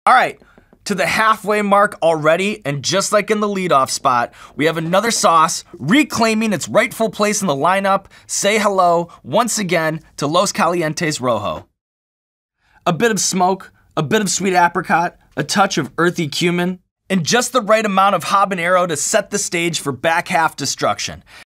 All right, to the halfway mark already, and just like in the leadoff spot, we have another sauce reclaiming its rightful place in the lineup. Say hello once again to Los Calientes Rojo. A bit of smoke, a bit of sweet apricot, a touch of earthy cumin, and just the right amount of habanero to set the stage for back half destruction.